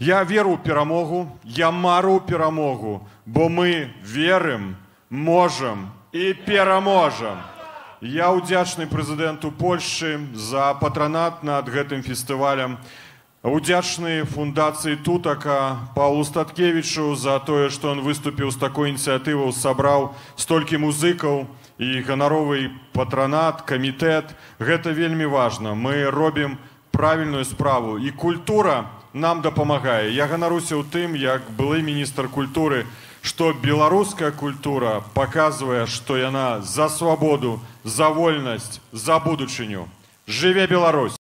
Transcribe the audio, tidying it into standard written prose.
Я веру ў перамогу, я мару ў перамогу, бо мы верым, можам і пераможам. Я ўдзячны прэзідэнту Польшчы за патранат над гэтым фестывалем. Удзячны фундацыі Тутака Паўлу Статкевічу за тое, што ён выступіў з такой ініцыятывай, сабраў столькі музыкаў і ганаровы патранат, камітэт. Гэта вельмі важна. Мы робім правільную справу. І культура нам дапамагае. Я ганаруся ў тым, як былы міністр культуры, што беларуская культура паказвае, што яна за свабоду, за вольнасць, за будучыню. Жыве Беларусь!